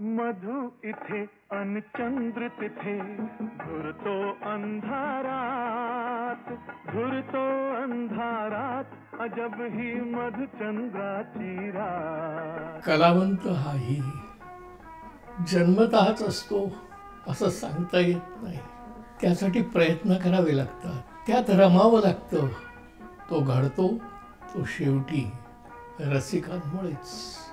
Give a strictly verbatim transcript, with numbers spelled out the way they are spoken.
मधु इथे अन चंद्र तिथे घुरतो अंधारात, घुरतो अंधारात अजब ही मधुचंद्राची रात. कलावंत हाही जन्मतःच असतो असं सांगता येत नाही. त्यासाठी प्रयत्न करावे लागतात, त्यात रमावं लागतं. तो घडतो तो शेवटी रसिकांमुळेच.